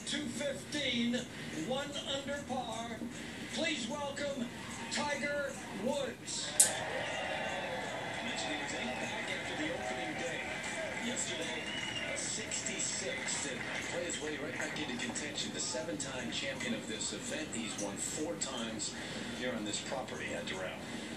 215, 1 under par. Please welcome Tiger Woods. Mentioning his 8th back after the opening day. Yesterday, a 66 to play his way right back into contention. The 7-time champion of this event. He's won 4 times here on this property at Doral.